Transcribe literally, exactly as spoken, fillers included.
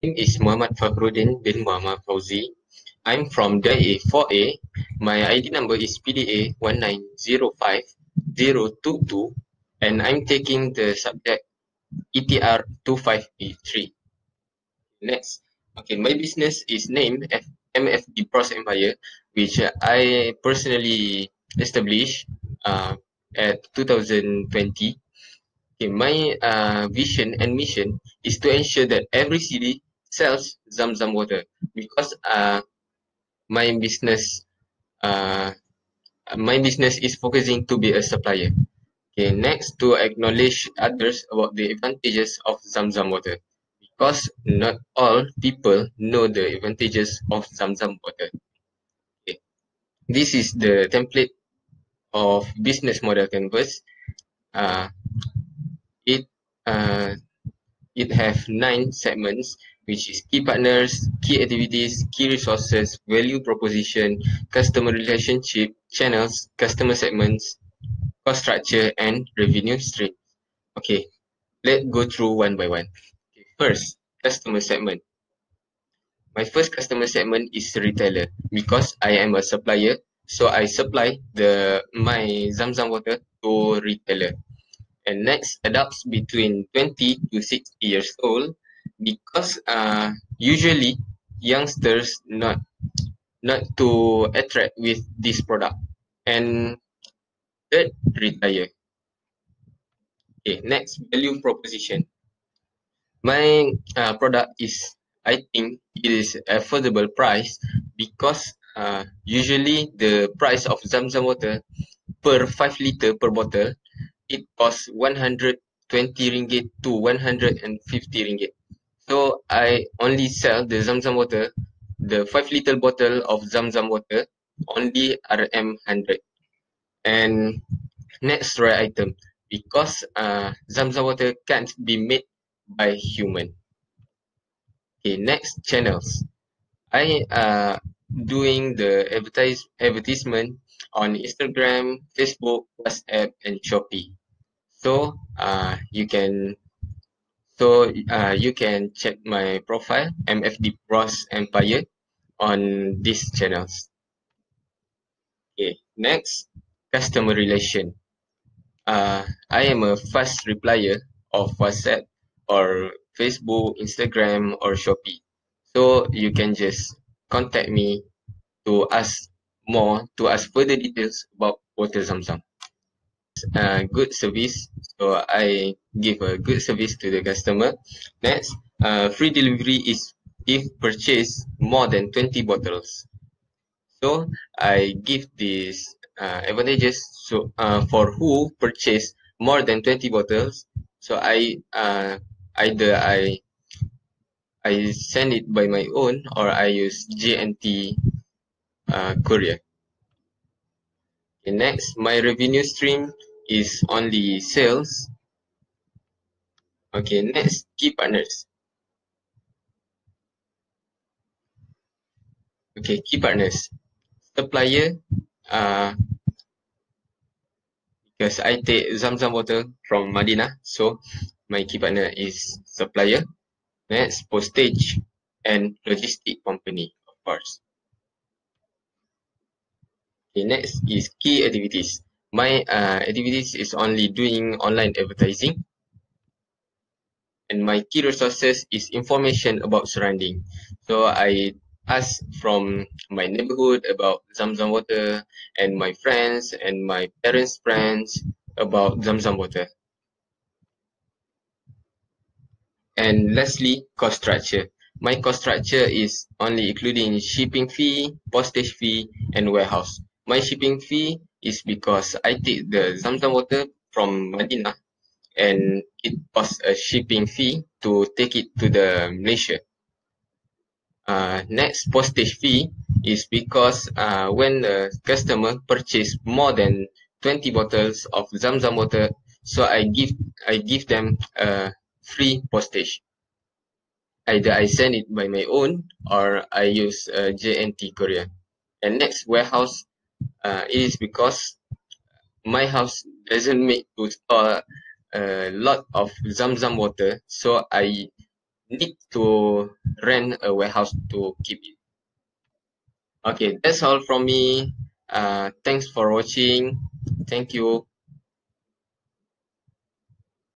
name is Muhammad Fakhruddin bin Muhammad Fauzi. I'm from D A four A. My I D number is P D A one nine zero five zero two two, and I'm taking the subject E T R two five B three. Next, okay, my business is named F M F D Pros Empire, which uh, I personally established uh, at two thousand twenty. Okay, my uh, vision and mission is to ensure that every city sells Zamzam water, because uh, my business uh, my business is focusing to be a supplier. Okay, next, to acknowledge others about the advantages of Zamzam water, because not all people know the advantages of Zamzam water. Okay. This is the template of business model canvas. Uh, it uh, it have nine segments, which is key partners, key activities, key resources, value proposition, customer relationship, channels, customer segments, cost structure, and revenue stream. Okay, let's go through one by one. Okay, first, customer segment. My first customer segment is retailer, because I am a supplier, so I supply the my Zamzam water to retailer. And next, adults between twenty to sixty years old, because uh, usually youngsters not not to attract with this product. And third, retire. Okay, next, value proposition. My uh, product is, I think it is affordable price, because uh, usually the price of Zamzam water per five liter per bottle, it costs one hundred twenty ringgit to one hundred fifty ringgit. So I only sell the Zamzam water, the five liter bottle of Zamzam water, only R M one hundred. And next, rare item, because uh, Zamzam water can't be made by human. Okay, next, channels. I uh doing the advertise advertisement on Instagram, Facebook, WhatsApp, and Shopee. So uh you can so uh you can check my profile M F D Pros Empire on these channels. Okay, next, customer relation. Uh, I am a fast replier of WhatsApp or Facebook, Instagram, or Shopee. So you can just contact me to ask more, to ask further details about water Zamzam. Uh, good service. So I give a good service to the customer. Next, uh, free delivery is if purchase more than twenty bottles. So I give these uh, advantages so uh, for who purchase more than twenty bottles. So I uh, either I I send it by my own, or I use J N T uh, courier. Okay, next, my revenue stream is only sales. Okay, next, key partners. Okay, key partners. Supplier, uh, because I take Zamzam water from Madinah, so my key partner is supplier. Next, postage and logistic company, of course. Okay, next is key activities. My uh, activities is only doing online advertising. And my key resources is information about surrounding. So I ask from my neighborhood about Zamzam water, and my friends and my parents' friends about Zamzam water. And lastly, cost structure. My cost structure is only including shipping fee, postage fee, and warehouse. My shipping fee is because I take the Zamzam water from Madinah, and it costs a shipping fee to take it to the Malaysia. Uh, next, postage fee is because uh, when the customer purchase more than twenty bottles of Zamzam water, so I give I give them a free postage. Either I send it by my own, or I use uh, J N T courier. And next, warehouse uh, is because my house doesn't make to store a lot of Zamzam water, so I need to rent a warehouse to keep it. Okay, that's all from me. Uh, thanks for watching. Thank you.